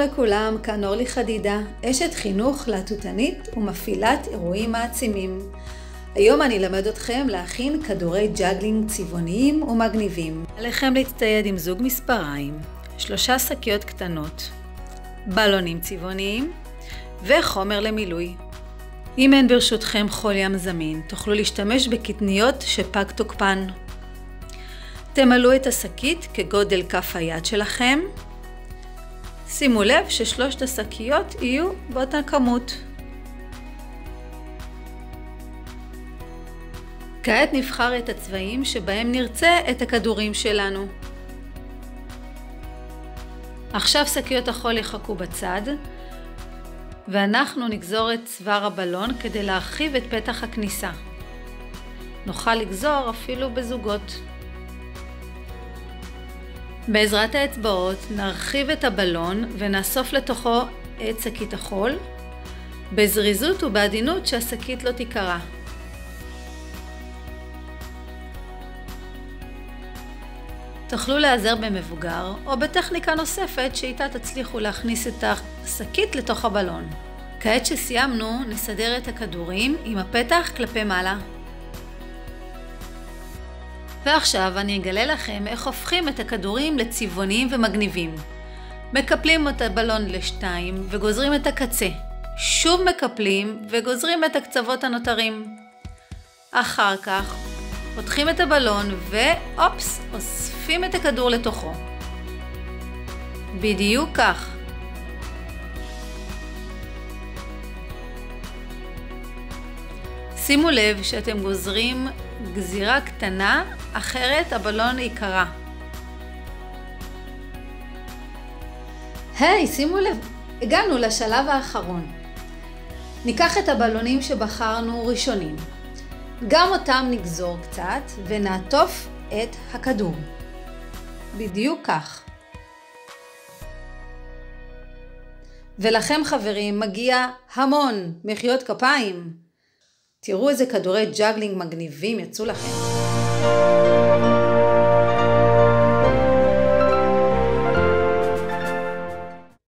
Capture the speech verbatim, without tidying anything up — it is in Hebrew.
לכולם, כאן אורלי חדידה, אשת חינוך להטוטנית ומפעילת אירועים מעצימים. היום אני אלמד אתכם להכין כדורי ג'אגלינג צבעוניים ומגניבים. עליכם להצטייד עם זוג מספריים, שלושה שקיות קטנות, בלונים צבעוניים וחומר למילוי. אם אין ברשותכם חול ים זמין, תוכלו להשתמש בקטניות שפג תוקפן. תמלאו את השקית כגודל כף היד שלכם. שימו לב ששלושת השקיות יהיו באותה כמות. כעת נבחר את הצבעים שבהם נרצה את הכדורים שלנו. עכשיו שקיות החול יחכו בצד, ואנחנו נגזור את צוואר הבלון כדי להרחיב את פתח הכניסה. נוכל לגזור אפילו בזוגות. בעזרת האצבעות נרחיב את הבלון ונאסוף לתוכו את שקית החול, בזריזות ובעדינות שהשקית לא תיקרע. תוכלו להיעזר במבוגר או בטכניקה נוספת שאיתה תצליחו להכניס את השקית לתוך הבלון. כעת שסיימנו, נסדר את הכדורים עם הפתח כלפי מעלה. ועכשיו אני אגלה לכם איך הופכים את הכדורים לצבעוניים ומגניבים. מקפלים את הבלון לשתיים וגוזרים את הקצה. שוב מקפלים וגוזרים את הקצוות הנותרים. אחר כך פותחים את הבלון ואופס, אוספים את הכדור לתוכו. בדיוק כך. שימו לב שאתם גוזרים גזירה קטנה, אחרת הבלון ייקרע. היי, שימו לב, הגענו לשלב האחרון. ניקח את הבלונים שבחרנו ראשונים. גם אותם נגזור קצת ונעטוף את הכדור. בדיוק כך. ולכם חברים מגיע המון מחיאות כפיים. תראו איזה כדורי ג'אגלינג מגניבים יצאו לכם.